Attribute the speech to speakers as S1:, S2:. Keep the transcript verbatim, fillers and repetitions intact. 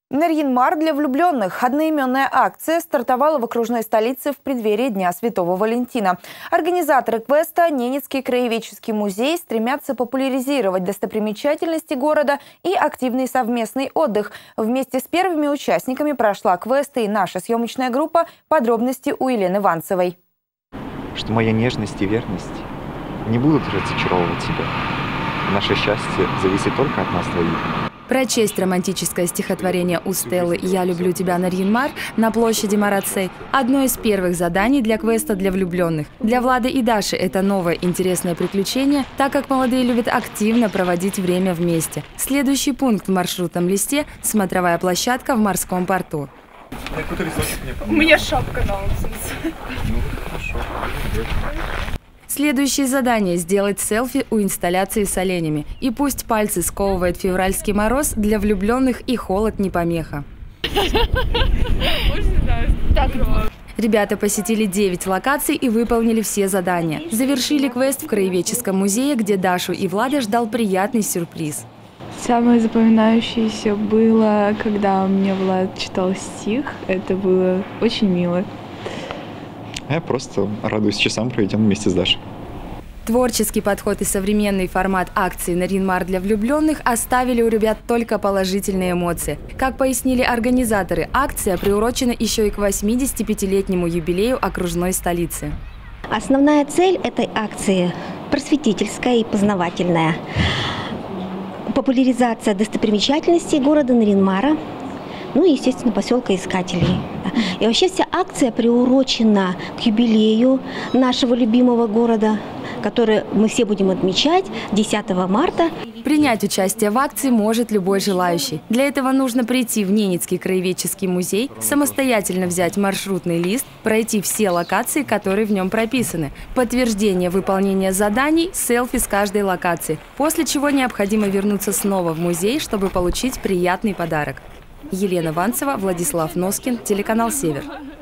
S1: Нарьян-Мар для влюбленных. Одноименная акция стартовала в окружной столице в преддверии Дня Святого Валентина. Организаторы квеста Ненецкий краеведческий музей стремятся популяризировать достопримечательности города и активный совместный отдых. Вместе с первыми участниками прошла квест и наша съемочная группа. Подробности у Елены Ванцевой.
S2: Что моя нежность и верность не будут разочаровывать тебя. Наше счастье зависит только от нас двоих.
S3: Прочесть романтическое стихотворение у Стеллы «Я люблю тебя, Нарьян-Мар» на площади Марацей – одно из первых заданий для квеста для влюбленных. Для Влады и Даши это новое интересное приключение, так как молодые любят активно проводить время вместе. Следующий пункт в маршрутном листе – смотровая площадка в морском порту.
S4: У меня шапка на улице.
S3: Следующее задание – сделать селфи у инсталляции с оленями. И пусть пальцы сковывает февральский мороз, для влюбленных и холод не помеха. Ребята посетили девять локаций и выполнили все задания. Завершили квест в краеведческом музее, где Дашу и Влада ждал приятный сюрприз.
S5: Самое запоминающееся было, когда мне Влад читал стих. Это было очень мило.
S2: Я просто радуюсь часам, проведенным вместе с Дашей.
S3: Творческий подход и современный формат акции «Нарьян-Мар для влюбленных» оставили у ребят только положительные эмоции. Как пояснили организаторы, акция приурочена еще и к восьмидесятипятилетнему юбилею окружной столицы.
S6: Основная цель этой акции – просветительская и познавательная. Популяризация достопримечательностей города Нарьян-Мара, ну и, естественно, поселка Искателей. И вообще вся акция приурочена к юбилею нашего любимого города, который мы все будем отмечать десятого марта.
S3: Принять участие в акции может любой желающий. Для этого нужно прийти в Ненецкий краеведческий музей, самостоятельно взять маршрутный лист, пройти все локации, которые в нем прописаны, подтверждение выполнения заданий, селфи с каждой локации, после чего необходимо вернуться снова в музей, чтобы получить приятный подарок. Елена Ванцева, Владислав Носкин, телеканал «Север».